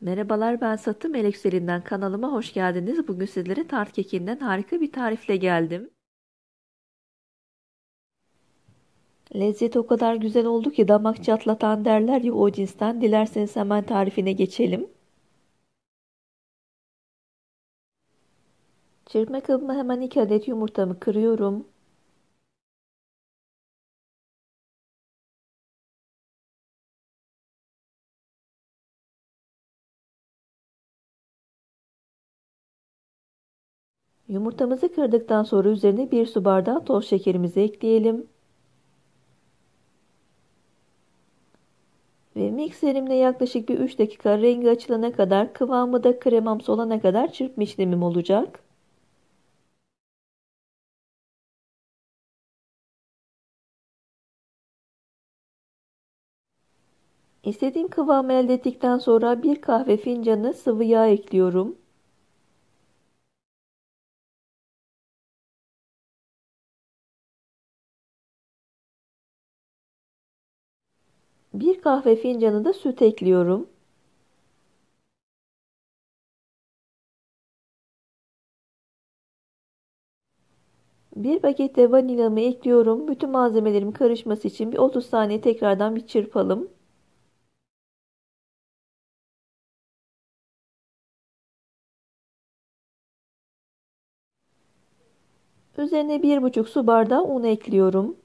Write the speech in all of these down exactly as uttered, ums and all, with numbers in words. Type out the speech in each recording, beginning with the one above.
Merhabalar, ben Satı Melek Selin'den kanalıma hoş geldiniz. Bugün sizlere tart kekinden harika bir tarifle geldim. Lezzet o kadar güzel oldu ki damak çatlatan derler ya, o cinsten. Dilerseniz hemen tarifine geçelim. Çırpma kabıma hemen iki adet yumurtamı kırıyorum. Yumurtamızı kırdıktan sonra üzerine bir su bardağı toz şekerimizi ekleyelim. Ve mikserimle yaklaşık bir üç dakika rengi açılana kadar, kıvamı da kremamsı olana kadar çırpma işlemim olacak. İstediğim kıvamı elde ettikten sonra bir kahve fincanı sıvı yağ ekliyorum. Bir kahve fincanı da süt ekliyorum. Bir paket de vanilyamı ekliyorum. Bütün malzemelerim karışması için bir otuz saniye tekrardan bir çırpalım. Üzerine bir buçuk su bardağı un ekliyorum.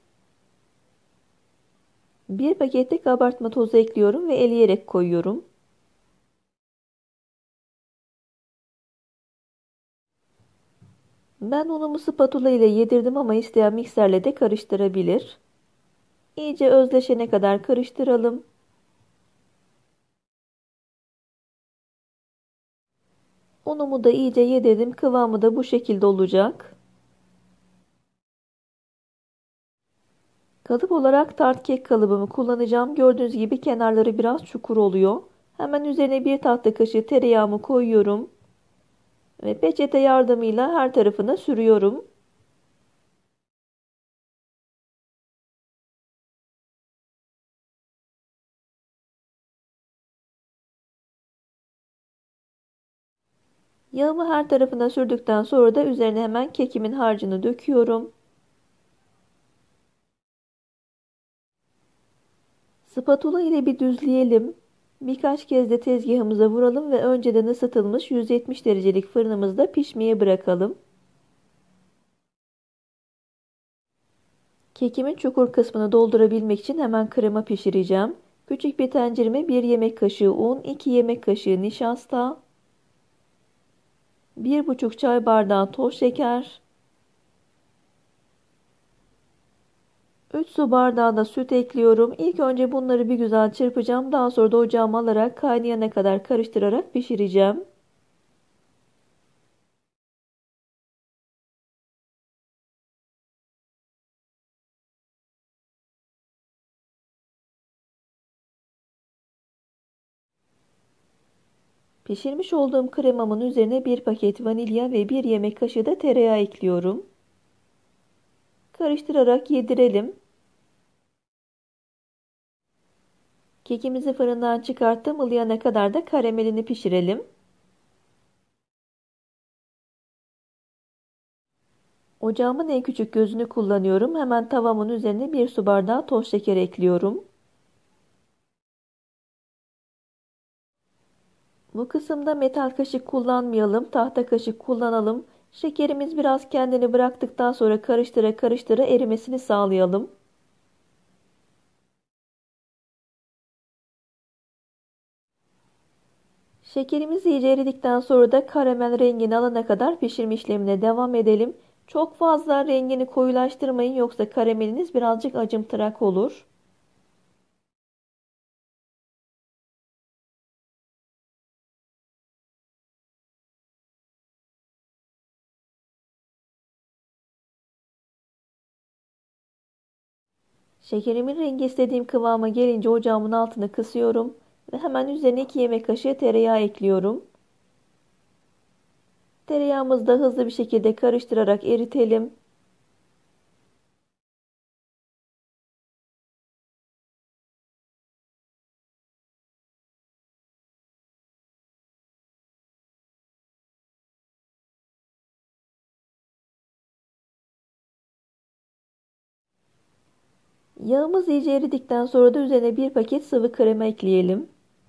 Bir paket de kabartma tozu ekliyorum ve eleyerek koyuyorum. Ben unumu spatula ile yedirdim ama isteyen mikserle de karıştırabilir. İyice özleşene kadar karıştıralım. Unumu da iyice yedirdim. Kıvamı da bu şekilde olacak. Kalıp olarak tart kek kalıbımı kullanacağım. Gördüğünüz gibi kenarları biraz çukur oluyor. Hemen üzerine bir tatlı kaşığı tereyağımı koyuyorum. Ve peçete yardımıyla her tarafına sürüyorum. Yağımı her tarafına sürdükten sonra da üzerine hemen kekimin harcını döküyorum. Spatula ile bir düzleyelim. Birkaç kez de tezgahımıza vuralım ve önceden ısıtılmış yüz yetmiş derecelik fırınımızda pişmeye bırakalım. Kekimin çukur kısmını doldurabilmek için hemen krema pişireceğim. Küçük bir tencereme bir yemek kaşığı un, iki yemek kaşığı nişasta, bir buçuk çay bardağı toz şeker, üç su bardağı da süt ekliyorum. İlk önce bunları bir güzel çırpacağım. Daha sonra da ocağıma alarak kaynayana kadar karıştırarak pişireceğim. Pişirmiş olduğum kremamın üzerine bir paket vanilya ve bir yemek kaşığı da tereyağı ekliyorum. Karıştırarak yedirelim. Kekimizi fırından çıkarttım. Ilıyanana kadar da karamelini pişirelim. Ocağımın en küçük gözünü kullanıyorum. Hemen tavamın üzerine bir su bardağı toz şeker ekliyorum. Bu kısımda metal kaşık kullanmayalım. Tahta kaşık kullanalım. Şekerimiz biraz kendini bıraktıktan sonra karıştıra karıştıra erimesini sağlayalım. Şekerimiz iyice eridikten sonra da karamel rengini alana kadar pişirme işlemine devam edelim. Çok fazla rengini koyulaştırmayın, yoksa karameliniz birazcık acımtırak olur. Şekerimin rengi istediğim kıvama gelince ocağımın altını kısıyorum ve hemen üzerine iki yemek kaşığı tereyağı ekliyorum. Tereyağımızı da hızlı bir şekilde karıştırarak eritelim. Yağımız iyice eridikten sonra da üzerine bir paket sıvı krema ekleyelim.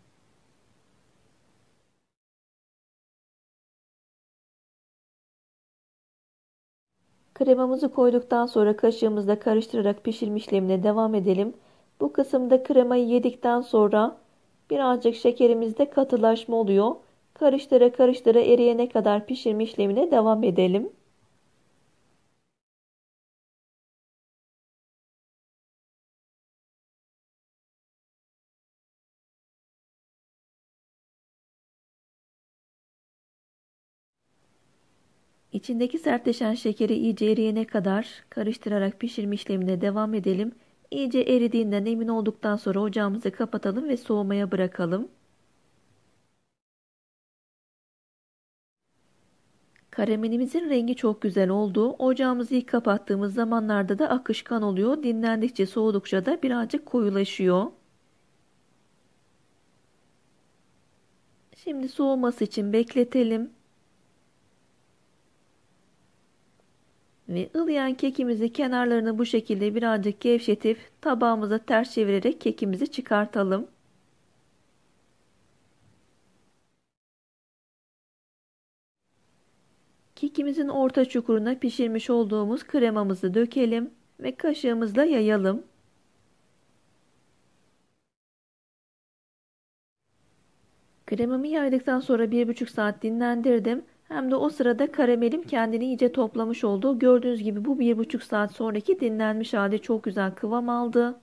Kremamızı koyduktan sonra kaşığımızla karıştırarak pişirme işlemine devam edelim. Bu kısımda kremayı yedikten sonra birazcık şekerimizde katılaşma oluyor. Karıştıra karıştıra eriyene kadar pişirme işlemine devam edelim. İçindeki sertleşen şekeri iyice eriyene kadar karıştırarak pişirme işlemine devam edelim. İyice eridiğinden emin olduktan sonra ocağımızı kapatalım ve soğumaya bırakalım. Karamelimizin rengi çok güzel oldu. Ocağımızı ilk kapattığımız zamanlarda da akışkan oluyor. Dinlendikçe, soğudukça da birazcık koyulaşıyor. Şimdi soğuması için bekletelim. Ve ılıyan kekimizi kenarlarını bu şekilde birazcık gevşetip tabağımıza ters çevirerek kekimizi çıkartalım. Kekimizin orta çukuruna pişirmiş olduğumuz kremamızı dökelim ve kaşığımızla yayalım. Kremamı yaydıktan sonra bir buçuk saat dinlendirdim. Hem de o sırada karamelim kendini iyice toplamış oldu. Gördüğünüz gibi bu bir buçuk saat sonraki dinlenmiş hali çok güzel kıvam aldı.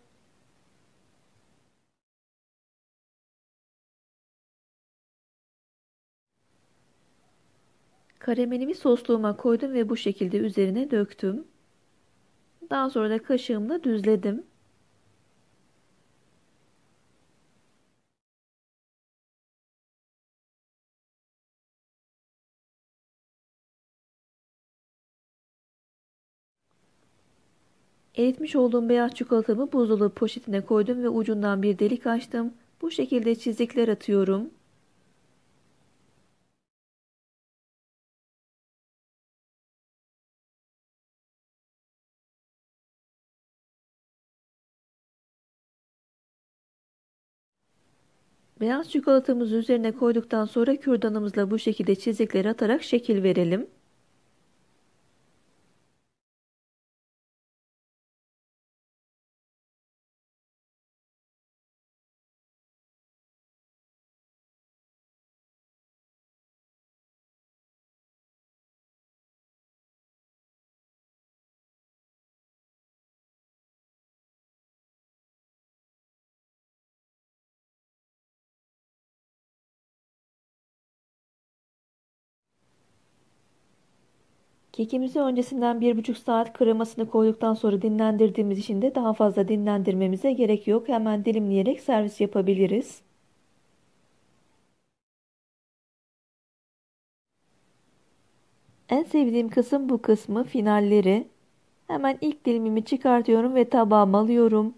Karamelimi sosluğuma koydum ve bu şekilde üzerine döktüm. Daha sonra da kaşığımla düzledim. Eritmiş olduğum beyaz çikolatamı buzdolabı poşetine koydum ve ucundan bir delik açtım. Bu şekilde çizikler atıyorum. Beyaz çikolatamızı üzerine koyduktan sonra kürdanımızla bu şekilde çizikler atarak şekil verelim. Kekimizi öncesinden bir buçuk saat kremasını koyduktan sonra dinlendirdiğimiz için de daha fazla dinlendirmemize gerek yok. Hemen dilimleyerek servis yapabiliriz. En sevdiğim kısım bu kısmı, finalleri. Hemen ilk dilimimi çıkartıyorum ve tabağıma alıyorum.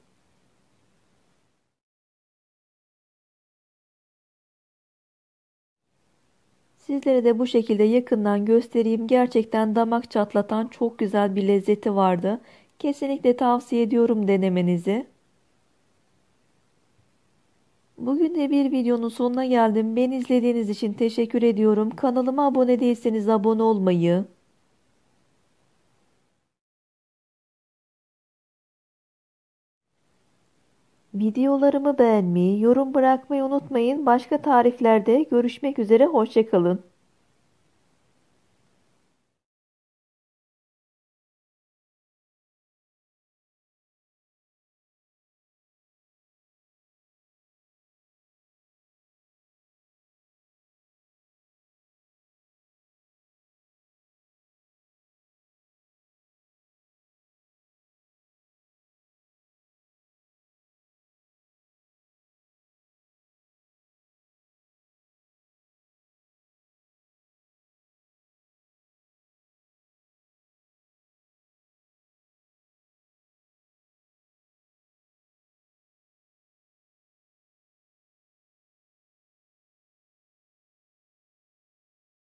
Sizlere de bu şekilde yakından göstereyim. Gerçekten damak çatlatan çok güzel bir lezzeti vardı. Kesinlikle tavsiye ediyorum denemenizi. Bugün de bir videonun sonuna geldim. Beni izlediğiniz için teşekkür ediyorum. Kanalıma abone değilseniz abone olmayı, videolarımı beğenmeyi, yorum bırakmayı unutmayın. Başka tariflerde görüşmek üzere. Hoşça kalın.